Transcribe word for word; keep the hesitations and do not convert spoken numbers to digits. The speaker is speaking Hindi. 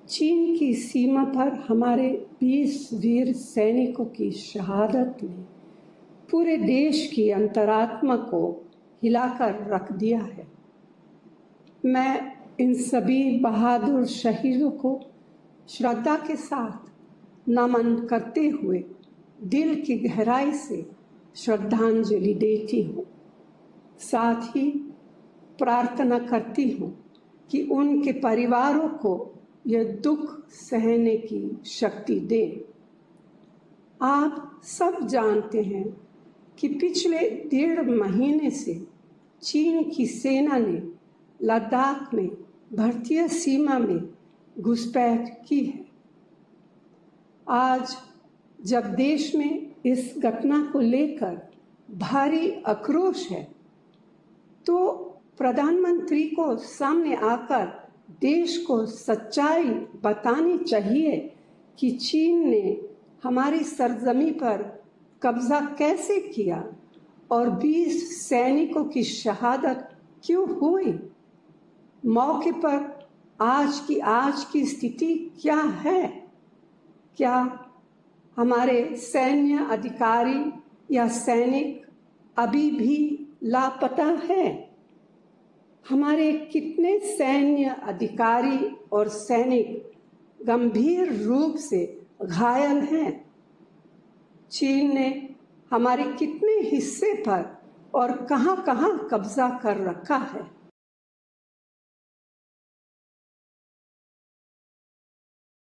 चीन की सीमा पर हमारे बीस वीर सैनिकों की शहादत ने पूरे देश की अंतरात्मा को हिलाकर रख दिया है। मैं इन सभी बहादुर शहीदों को श्रद्धा के साथ नमन करते हुए दिल की गहराई से श्रद्धांजलि देती हूँ। साथ ही प्रार्थना करती हूँ कि उनके परिवारों को यह दुख सहने की शक्ति दे। आप सब जानते हैं कि पिछले डेढ़ महीने से चीन की सेना ने लद्दाख में भारतीय सीमा में घुसपैठ की है। आज जब देश में इस घटना को लेकर भारी आक्रोश है, तो प्रधानमंत्री को सामने आकर देश को सच्चाई बतानी चाहिए कि चीन ने हमारी सरजमी पर कब्जा कैसे किया और बीस सैनिकों की शहादत क्यों हुई। मौके पर आज की आज की स्थिति क्या है? क्या हमारे सैन्य अधिकारी या सैनिक अभी भी लापता है? हमारे कितने सैन्य अधिकारी और सैनिक गंभीर रूप से घायल हैं? चीन ने हमारे कितने हिस्से पर और कहां-कहां कब्जा कर रखा है?